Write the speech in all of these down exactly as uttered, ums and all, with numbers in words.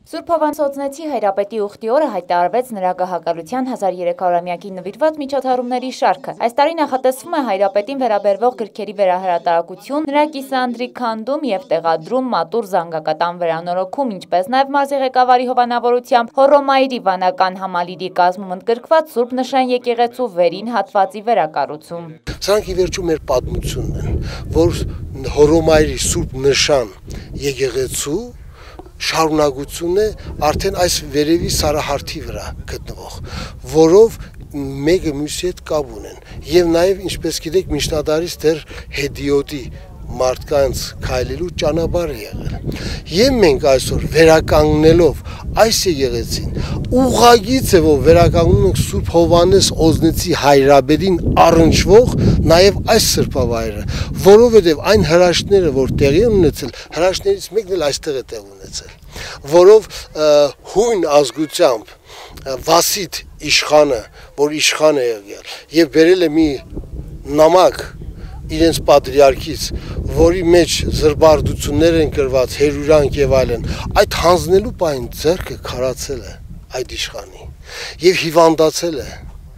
Սուրբ Հովհաննես Օձնեցի հայրապետի ուխտի օրը հայտարարվեց նրա գահակալության հազար երեք հարյուրամյակին նվիրված միջոցառումների շարքը։ Այս տարի նախատեսվում է հայրապետին վերաբերվող գրքերի վերահրատարակություն, նրա կիսանդրի քանդում և տեղադրում, մատուռ զանգակատան վերանորոգում, ինչպես նաև մարզի ղեկավարի հովանավորությամբ Հոռոմայրի վանական համալիրի կազմում ընդգրկված Սուրբ Նշան եկեղեցու վերին հատվածի վերակառուցում։ Սրանք ի վերջո մեր պատմությունն են, որ Հոռոմայրի Սուրբ Նշան եկեղեցու շարունակությունն է արդեն այս վերևի սարահարթի վրա գտնվող, որով մեկը մյուսի հետ կապ ունեն եւ նաեւ ինչպես գիտեք միջնադարից դեռ Հեդիոդի մարդկանց քայլելու ճանապարհ է եղել եւ մենք այսօր վերականգնելով այս եկեղեցին ուղղագիծ է որ վերականգնում ենք Սուրբ Հովհաննես Օձնեցի հայրաբերին առնչվող նաեւ այս սրբավայրը, որովհետեւ այն հրաշքները որ տեղի են ունեցել, հրաշքներից մեկն էլ այստեղ է տեղ ունեցել, որով հույն ազգությամբ Վասիթ իշխանը, որ իշխան է եղել եւ բերել է մի նամակ իրենց պատրիարքից, որի մեջ զրբարդություններ են գրված, հերյուրանք եւ այլն, այդ հանձնելու պայն ձեռքը քարացել է այդ իշխանի եւ հիվանդացել է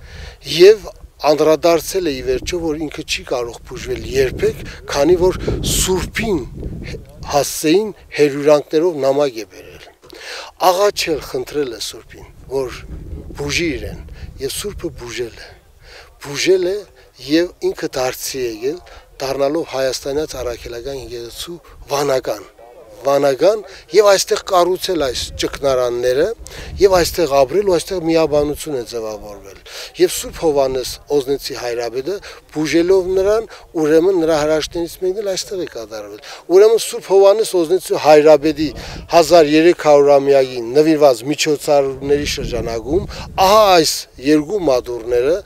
եւ անդրադարձել է ի վերջո, որ ինքը չի կարող բուժվել երբեք, քանի որ Սուրբին հասցեին հերյուրանքներով նամակ է բերել։ Աղաչել խնդրել է Սուրբին, որ բուժի իրեն եւ Սուրբը բուժել է։ Բուժել է եւ ինքը դարձի եկել դառնալով Հայաստանյաց առաքելական եկեղեցու վանական վանական եւ այստեղ կառուցել այս ճգնարանները եւ այստեղ ապրել ու այստեղ միաբանություն է ձևավորվել եւ Սուրբ Հովհաննես Օձնեցի հայրաբեդը բուժելով նրան ուրեմն նրա հրաշքներից մեկն էլ այստեղ է կատարվել ուրեմն Սուրբ Հովհաննես Օձնեցի հայրաբեդի հազար երեք հարյուրամյակին նվիրված միջոցառումների շրջանակում ահա այս երկու մատուռները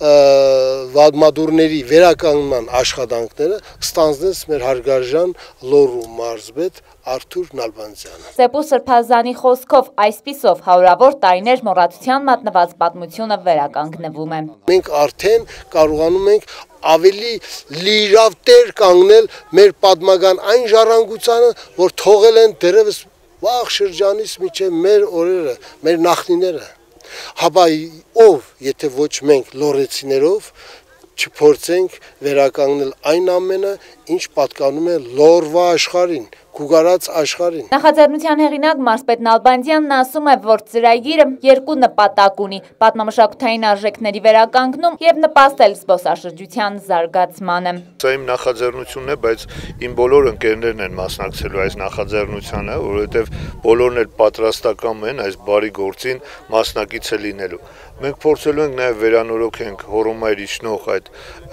մատուռների վերականգնման աշխատանքները ստանձնեց մեր հարգարժան Լոռու մարզպետ Արթուր Նալբանդյանը։ Սեպու Սրբազանի խոսքով այսպիսով հարյուրավոր տարիներ մոռացության մատնված պատմությունը վերականգնվում է։ Մենք արդեն կարողանում ենք ավելի լիիրավ տեր կանգնել մեր պատմական այն ժառանգությանը, որ թողել են դեռևս վաղ շրջանից մինչև մեր օրերը, մեր նախնիները։ Հապա ով, եթե ոչ մենք լոռեցիներով չփորձենք վերականգնել այն ամենը, ինչ պատկանում է Լոռվա աշխարհին, Գուգարած աշխարհին։ Նախաձեռնության հեղինակ մարզպետ Նալբանդյանն ասում է, որ ծրագիրը երկու նպատակ ունի՝ պատմամշակութային արժեքների վերականգնում եւ նպաստել զբոսաշրջության զարգացմանը։ Սա իմ նախաձեռնությունն է, բայց իմ բոլոր ընկերներն են մասնակցելու այս նախաձեռնությանը, որովհետեւ բոլորն էլ պատրաստական են այս բարի գործին մասնակիցը լինելու։ Մենք փորձելու ենք նաև վերանորոգենք Հոռոմայր իջնող այդ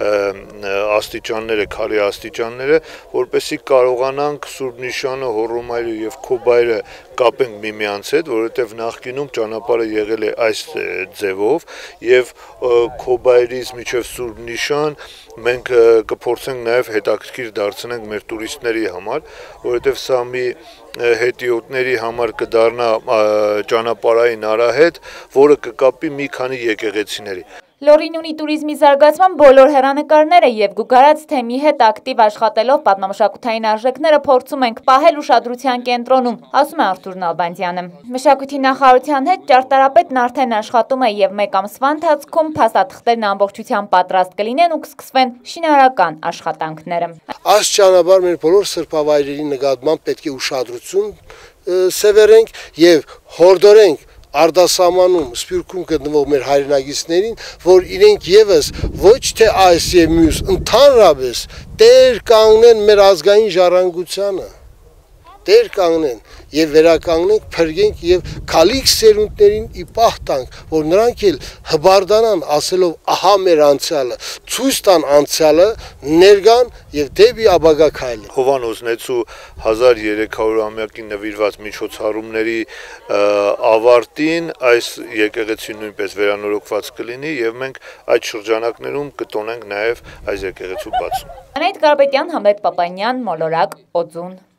աստիճանները, քարի աստիճանները, որպեսզի կարողանանք Սուրբ Նիշանը, Հոռոմայրը եւ Քոբայրը կապենք միմյանց հետ, որովհետեւ նախկինում ճանապարհը եղել է այս ձևով եւ Քոբայրից մինչեւ Սուրբ Նիշան մենք կփորձենք նաև հետաքրքիր դարձնենք մեր տուրիստների համար, որովհետեւ սա մի հետիոտների համար կդառնա ճանապարհային արահետ, որը կկապի մի քանի եկեղեցիների։ Լոռին ունի տուրիզմի զարգացման բոլոր հեռանկարները եւ Գուգարած թեմի հետ ակտիվ աշխատելով պատմամշակութային արժեքները փորձում ենք պահել ուշադրության կենտրոնում, ասում է Արթուր Նալբանդյանը։ Մշակույթի նախարարության հետ ճարտարապետն արդեն աշխատում է եւ մեկ ամսվա ընթացքում փաստաթղթերն ամբողջությամբ պատրաստ կլինեն ու կսկսվեն շինարարական աշխատանքները։ Աստիճանաբար մեր բոլոր սրբավայրերի նկատմամբ պետք է ուշադրություն սևեռենք եւ հորդորենք արտասահմանում Սփյուռքում գտնվող մեր հայրենագիտներին, որ իրենք եւս ոչ թե այս եւ մյուս ընդհանրապես տեր կանգնեն մեր ազգային ժառանգությանը, տեր կանգնեն եւ վերականգնենք, փրկենք եւ քալիք սերունդներին ի պահ տանք, որ նրանք էլ հբարդանան ասելով ահա մեր անցյալը, ցույց տան անցյալը, ներգան եւ դեպի ապագա քայլեն։ Հովհաննես Օձնեցու հազար երեք հարյուրամյակին նվիրված միջոցառումների ավարտին այս եկեղեցին նույնպես վերանորոգված կլինի եւ մենք այդ շրջանակներում կտոնենք նաեւ այս եկեղեցու բացում։ Անահիտ Կարապետյան, Համլետ Պապանյան, Մոլորակ, Օձուն։